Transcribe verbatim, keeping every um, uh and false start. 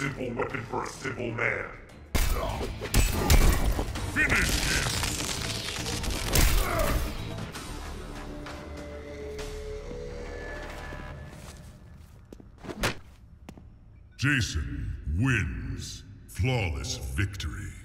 simple weapon for a simple man. Finish him! Jason wins. Flawless victory.